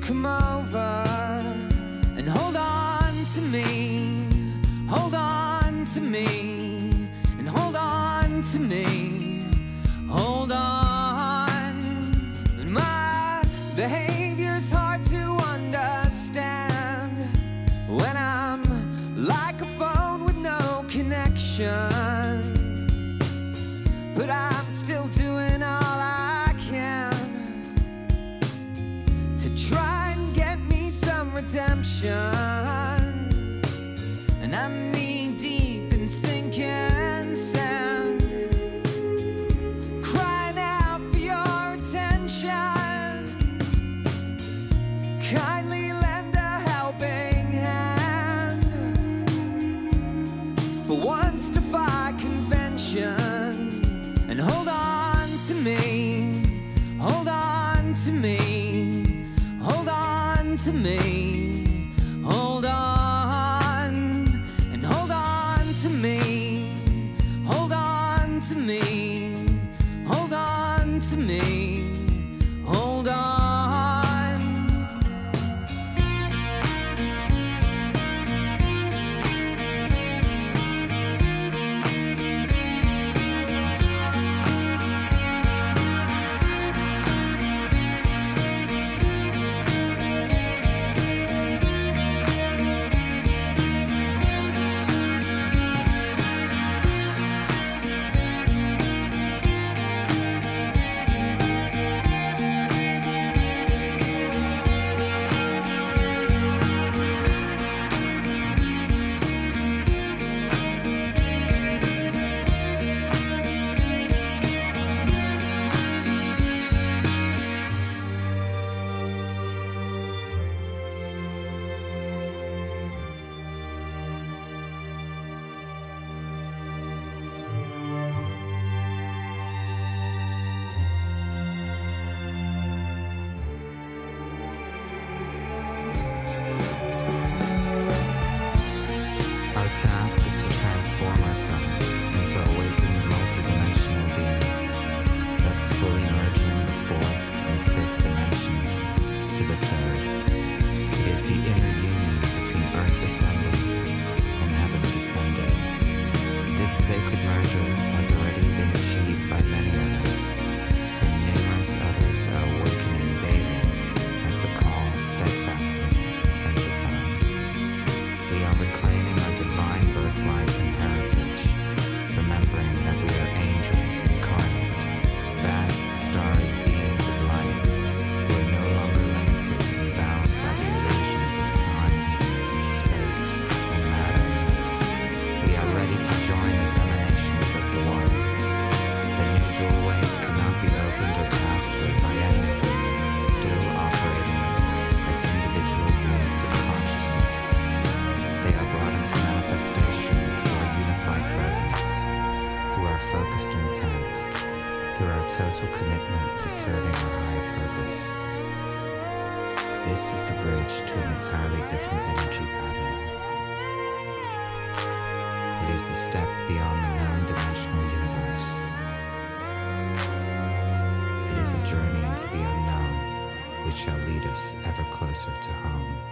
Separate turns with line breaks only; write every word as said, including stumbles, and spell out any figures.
come over and hold on to me, hold on to me, and hold on to me, hold on. And my behavior's hard to understand when I'm like a phone with no connection, but I'm still doing all I can to try and get me some redemption. And I'm knee deep in sinking sand, crying out for your attention. Kindly lend a helping hand, for once defy convention, and hold on to me, hold on to me, hold on to me, hold on, and hold on to me, hold on to me, hold on to me, hold on.
Focused intent, through our total commitment to serving our higher purpose. This is the bridge to an entirely different energy pattern. It is the step beyond the known dimensional universe. It is a journey into the unknown, which shall lead us ever closer to home.